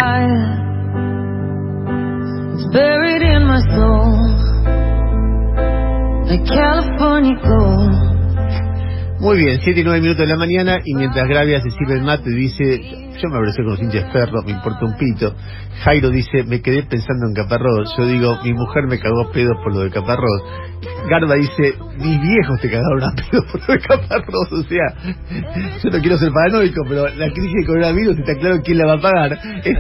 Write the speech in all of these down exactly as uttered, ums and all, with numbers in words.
fire. It's buried in my soul, like California gold. Muy bien, siete y nueve minutos de la mañana, y mientras Gravia se sirve el mate dice: yo me abracé con los hinchas ferros, me importa un pito. Jairo dice: me quedé pensando en Caparrós. Yo digo: mi mujer me cagó a pedos por lo de Caparrós. Garba dice: mis viejos te cagaron a pedos por lo de Caparrós. O sea, yo no quiero ser paranoico, pero la crisis de coronavirus está claro quién la va a pagar.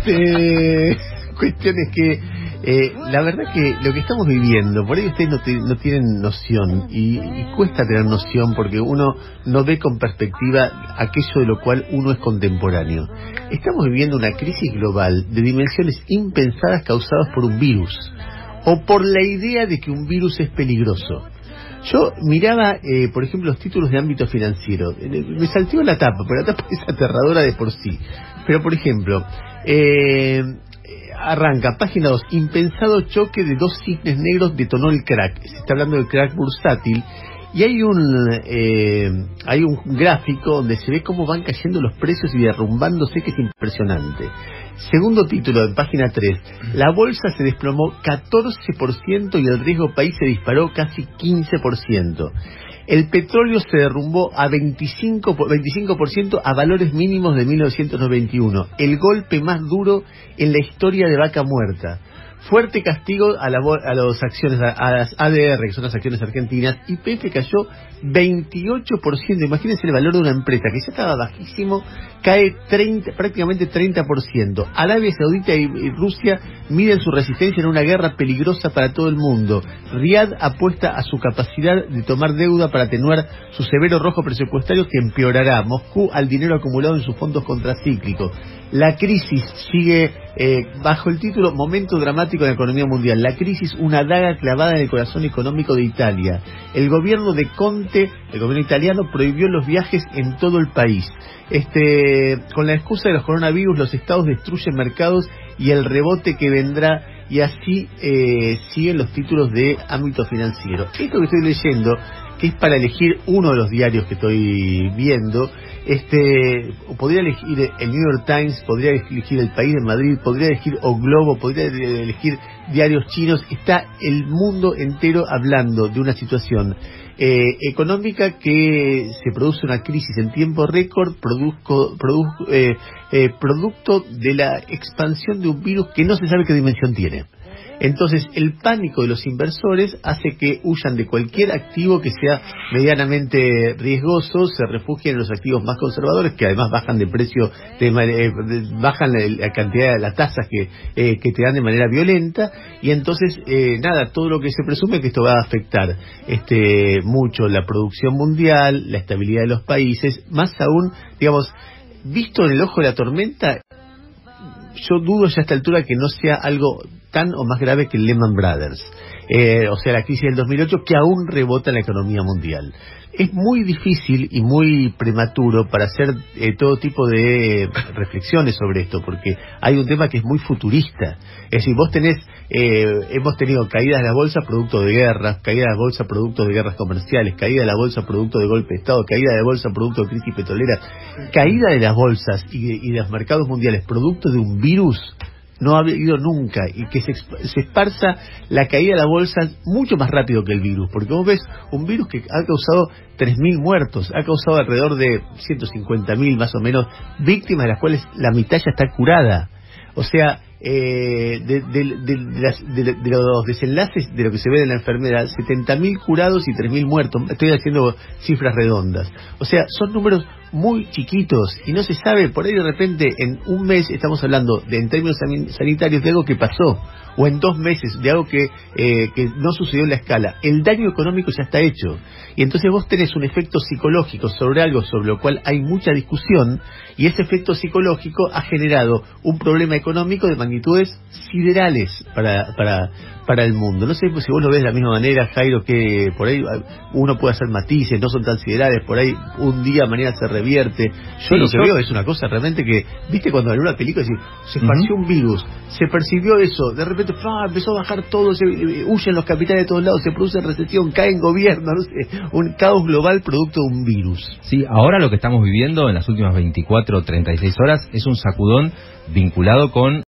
Este, cuestión es que Eh, la verdad que lo que estamos viviendo, por ahí ustedes no, te, no tienen noción, y, y cuesta tener noción porque uno no ve con perspectiva aquello de lo cual uno es contemporáneo. Estamos viviendo una crisis global de dimensiones impensadas causadas por un virus, o por la idea de que un virus es peligroso. Yo miraba, eh, por ejemplo, los títulos de ámbito financiero. Me salteó la tapa, pero la tapa es aterradora de por sí. Pero, por ejemplo, eh... arranca, página dos, impensado choque de dos cisnes negros detonó el crack. Se está hablando del crack bursátil, y hay un eh, hay un gráfico donde se ve cómo van cayendo los precios y derrumbándose, que es impresionante. Segundo título de página tres, la bolsa se desplomó catorce por ciento y el riesgo país se disparó casi quince por ciento. El petróleo se derrumbó a veinticinco por ciento a valores mínimos de mil novecientos noventa y uno. El golpe más duro en la historia de Vaca Muerta. Fuerte castigo a, la, a las acciones, a, a las A D R, que son las acciones argentinas. Y P F cayó veintiocho por ciento. Imagínense el valor de una empresa que ya estaba bajísimo, cae treinta, prácticamente treinta por ciento. Arabia Saudita y, y Rusia miden su resistencia en una guerra peligrosa para todo el mundo. Riad apuesta a su capacidad de tomar deuda para atenuar su severo rojo presupuestario que empeorará. Moscú al dinero acumulado en sus fondos contracíclicos. La crisis sigue eh, bajo el título Momento dramático en la economía mundial. La crisis, una daga clavada en el corazón económico de Italia. El gobierno de Conte, el gobierno italiano, prohibió los viajes en todo el país. Este, con la excusa de los coronavirus, los estados destruyen mercados y el rebote que vendrá, y así eh, siguen los títulos de ámbito financiero. Esto que estoy leyendo, que es para elegir uno de los diarios que estoy viendo, este, podría elegir el New York Times, podría elegir El País de Madrid, podría elegir O Globo, podría elegir diarios chinos. Está el mundo entero hablando de una situación eh, económica que se produce una crisis en tiempo récord, produzco, produzco, eh, eh, producto de la expansión de un virus que no se sabe qué dimensión tiene. Entonces, el pánico de los inversores hace que huyan de cualquier activo que sea medianamente riesgoso, se refugien en los activos más conservadores, que además bajan de precio, de, eh, bajan la, la cantidad de las tasas que, eh, que te dan de manera violenta, y entonces, eh, nada, todo lo que se presume que esto va a afectar este mucho la producción mundial, la estabilidad de los países, más aún, digamos, visto en el ojo de la tormenta. Yo dudo ya a esta altura que no sea algo tan o más grave que el Lehman Brothers, eh, o sea, la crisis del dos mil ocho, que aún rebota en la economía mundial. Es muy difícil y muy prematuro para hacer eh, todo tipo de reflexiones sobre esto, porque hay un tema que es muy futurista. Es decir, vos tenés, eh, hemos tenido caídas de la bolsa producto de guerras, caídas de la bolsa producto de guerras comerciales, caída de la bolsa producto de golpe de Estado, caída de la bolsa producto de crisis petrolera, caída de las bolsas y de, y de los mercados mundiales producto de un virus. No ha habido nunca, y que se, se esparza la caída de la bolsa mucho más rápido que el virus, porque vos ves un virus que ha causado tres mil muertos, ha causado alrededor de ciento cincuenta mil más o menos víctimas, de las cuales la mitad ya está curada. O sea, eh, de, de, de, de, las, de, de los desenlaces de lo que se ve de la enfermedad, setenta mil curados y tres mil muertos. Estoy haciendo cifras redondas. O sea, son números muy chiquitos y no se sabe, por ahí de repente en un mes estamos hablando de, en términos sanitarios, de algo que pasó, o en dos meses de algo que, eh, que no sucedió en la escala. El daño económico ya está hecho, y entonces vos tenés un efecto psicológico sobre algo sobre lo cual hay mucha discusión, y ese efecto psicológico ha generado un problema económico de magnitudes siderales para, para, para el mundo. No sé si vos lo ves de la misma manera, Jairo, que por ahí uno puede hacer matices, no son tan siderales, por ahí un día, mañana se revierte. Yo sí, lo que yo... veo es una cosa realmente que, viste, cuando en una película decís, se esparció uh-huh. un virus, se percibió eso, de repente ¡ah! Empezó a bajar todo, se, eh, huyen los capitales de todos lados, se produce recesión, cae en gobierno, no sé, un caos global producto de un virus. Sí, ahora lo que estamos viviendo en las últimas veinticuatro o treinta y seis horas es un sacudón vinculado con